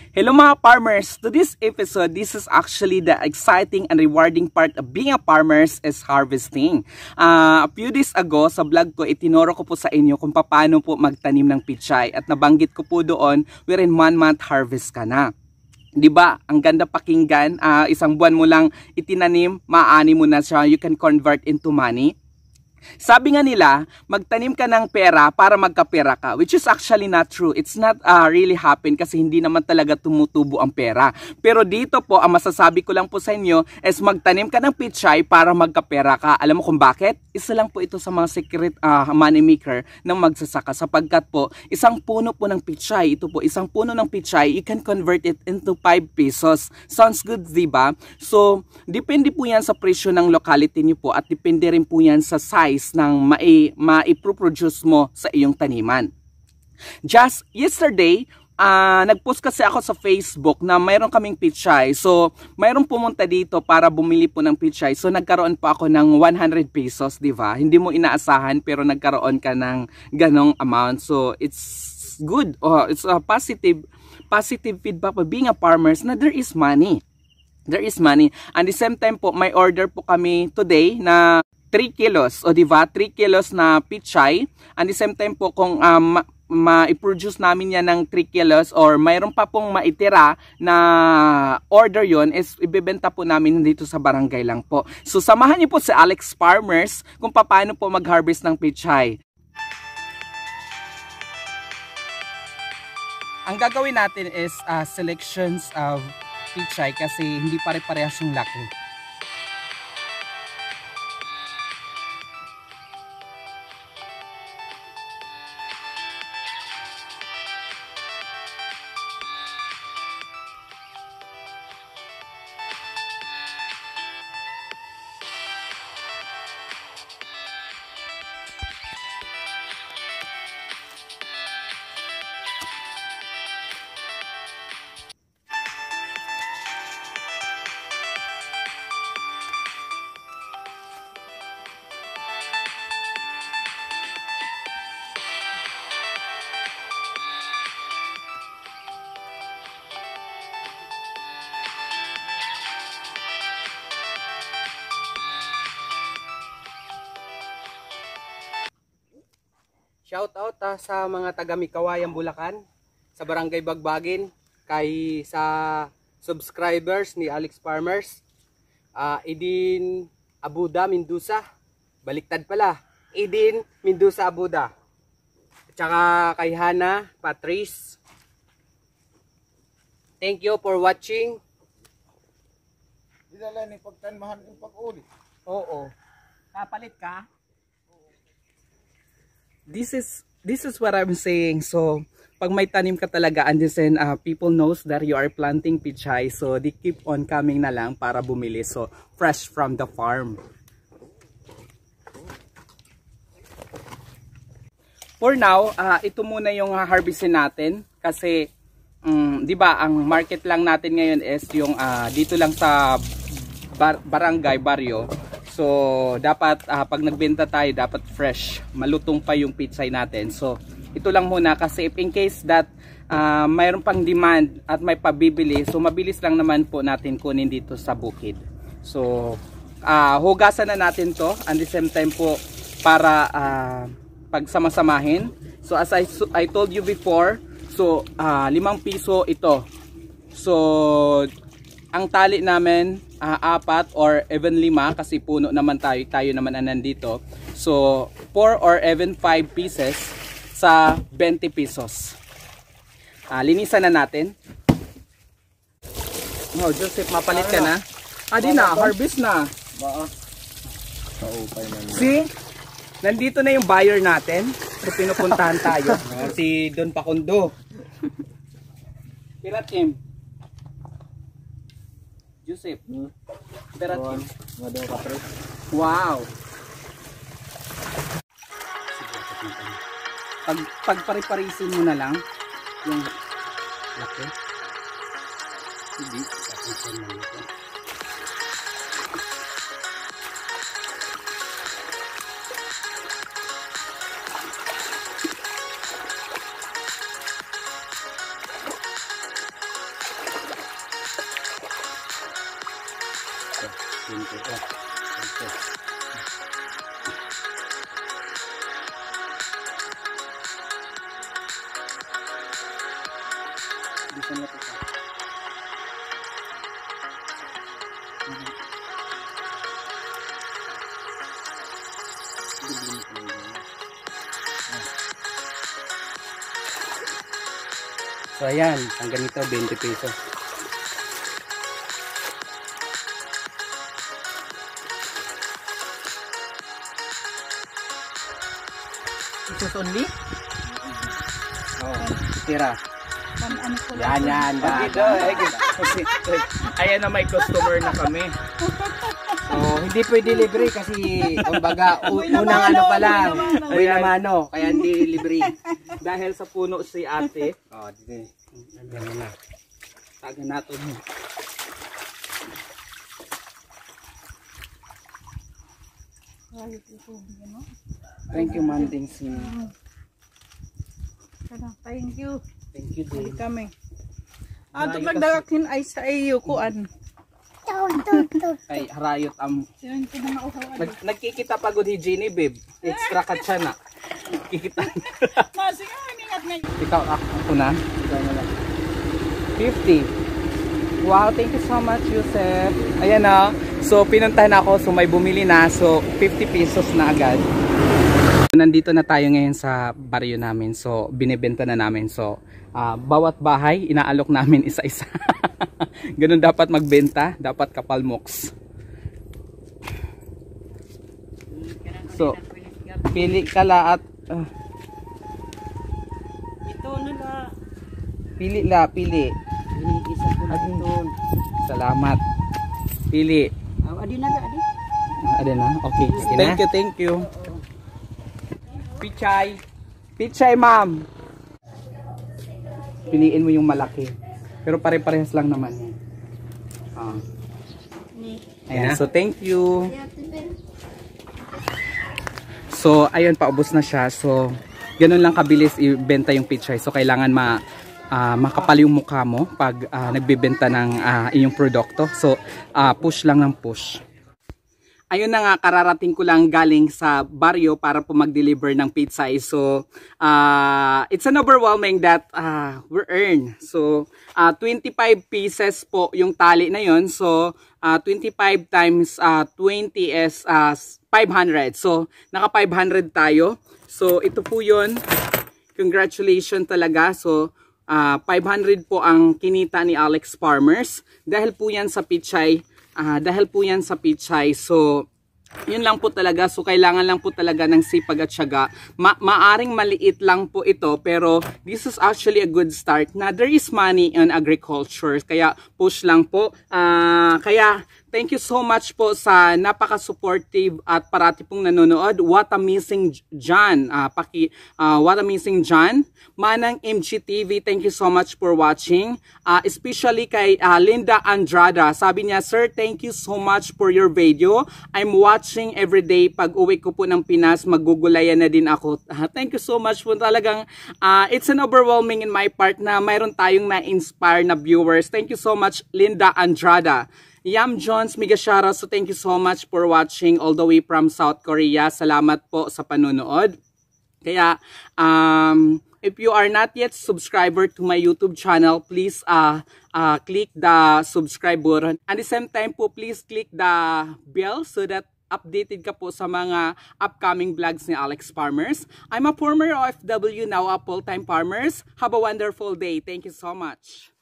Hello mga farmers! To this episode, this is actually the exciting and rewarding part of being a farmers is harvesting. A few days ago sa vlog ko, itinuro ko po sa inyo kung paano po magtanim ng pichay at nabanggit ko po doon wherein 1 month harvest ka na. Diba? Ang ganda pakinggan, isang buwan mo lang itinanim, maaani mo na siya, you can convert into money. Sabi nga nila, magtanim ka ng pera para magkapera ka, which is actually not true. It's not really happen kasi hindi naman talaga tumutubo ang pera. Pero dito po, ang masasabi ko lang po sa inyo is magtanim ka ng pichay para magkapera ka. Alam mo kung bakit? Isa lang po ito sa mga secret money maker ng magsasaka sapagkat po, isang puno po ng pichay, ito po, isang puno ng pichay, you can convert it into 5 pesos. Sounds good, diba? So, depende po yan sa presyo ng locality niyo po at depende rin po yan sa size ng maiproproduce mo sa iyong taniman. Just yesterday, nagpost kasi ako sa Facebook na mayroon kaming pichay. So, mayroon pumunta dito para bumili po ng pichay. So, nagkaroon pa ako ng 100 pesos, di ba? Hindi mo inaasahan pero nagkaroon ka ng ganong amount. So, it's good. It's a positive feedback of being a farmer na there is money. There is money. And the same time po, may order po kami today na 3 kilos, o diba? 3 kilos na pichay. And the same time po, kung ma-produce namin yan ng 3 kilos or mayroon pa pong maitira na order yon is ibebenta po namin dito sa barangay lang po. So, samahan niyo po si Alex Farmers kung paano po mag-harvest ng pichay. Ang gagawin natin is selections of pichay kasi hindi pare-parehas yung laki. Shout out sa mga taga Mikawayan, Bulacan, sa Barangay Bagbagin, kay sa subscribers ni Alex Farmers, Idin Abuda Mendoza, baliktad pala, Idin Mendoza Abuda, at saka kay Hana Patrice. Thank you for watching. Dinala ni pagtanmahan yung pag-uli. Oo. Kapalit ka? This is what I'm saying. So, pag may tanim ka talaga, and then people knows that you are planting pichay, so they keep on coming na lang para bumili. So, fresh from the farm. For now, ito muna yung harvestin natin kasi, di ba, ang market lang natin ngayon is yung dito lang sa barangay, baryo. So, dapat pag nagbenta tayo, dapat fresh. Malutong pa yung pichay natin. So, ito lang muna kasi if in case that mayroon pang demand at may pabibili, so mabilis lang naman po natin kunin dito sa bukid. So, hugasan na natin to and the same time po para pagsama-samahin. So, as I told you before, so 5 piso ito. So, ang tali namin 4 or even 5 kasi puno naman tayo naman ang nandito. So 4 or even 5 pieces sa 20 pesos. Linisan na natin. Oh, Joseph, mapalit ka na. Di na, harvest na. See? Nandito na yung buyer natin. So pinupuntahan tayo. Si Don Pakundo. Piratim. Joseph. Piratim. Wow. Pagpare-parisin mo na lang yung laki. Hindi. Tapusin mo ito. So ayan, ang ganito 20 pesos. Pesos only? Oh, tira. Ano ko Yan, yan. Kasi, ayan na may customer na kami. So, hindi pwede libre kasi kumbaga unang ano pa lang, uwi na mano, kaya hindi libre. Dahil sa puno si ate, Oh, dito. Ganun na. taga natin. Thank you, Ma'am Dingsi. Thank you. Thank you, Hindi din. kami. Ato nagdagakin ay sa iyo kuan. Ay, harayot am. Sino ko na mauhaw. Nagkikita pagod ni Jenny, babe. Extra ka siya na. Kikita. Masig ingat na. Ikaw, ako na. Ikaw na lang. 50. Wow, thank you so much, Yusef. Ayan na. So, pinuntahan ako. So, may bumili na. So, 50 pesos na agad. Nandito na tayo ngayon sa baryo namin. So, binibenta na namin. So, bawat bahay, inaalok namin isa-isa. Ganun dapat magbenta. Dapat kapalmoks. So, pili ka lahat. Ito nila. Pili la, pili. Isa ko na ito. Salamat. Pili. Adi na ba, adi? Ada na? Okay. Okay na? Thank you, thank you. Pichay. Pichay, ma'am. Piliin mo yung malaki. Pero pare-parehas lang naman yan. Ayan. So, thank you. So, ayun, paubos na siya. So, ganun lang kabilis ibenta yung pichay. So, kailangan makapal yung mukha mo pag nagbebenta ng inyong produkto. So, push lang ng push. Ayun na nga, kararating ko lang galing sa baryo para po mag-deliver ng pizza. So, it's an overwhelming that we earn. So, 25 pieces po yung tali na yon. So, 25 times 20 is 500. So, naka 500 tayo. So, ito po yun. Congratulations talaga. So, 500 po ang kinita ni Alex Farmers. Dahil po yan sa pichay. So, yun lang po talaga. So, kailangan lang po talaga ng sipag at syaga. Maaring maliit lang po ito, pero this is actually a good start na there is money in agriculture. Kaya, push lang po. Kaya, thank you so much po sa napaka-supportive at parati pong nanonood. What Amazing John. What Amazing John. Manang MGTV, thank you so much for watching. Especially kay Linda Andrada. Sabi niya, Sir, thank you so much for your video. I'm watching every day. Pag uwi ko po ng Pinas, magugulayan na din ako. Thank you so much po. Talagang, it's an overwhelming in my part na mayroon tayong na-inspire na viewers. Thank you so much, Linda Andrada. Yam Jones Migashara, so thank you so much for watching all the way from South Korea. Salamat po sa panonood. Kaya, if you are not yet subscriber to my YouTube channel, please click the subscribe button. At the same time po, please click the bell so that updated ka po sa mga upcoming vlogs ni Alex Farmers. I'm a former OFW, now a full-time farmers. Have a wonderful day. Thank you so much.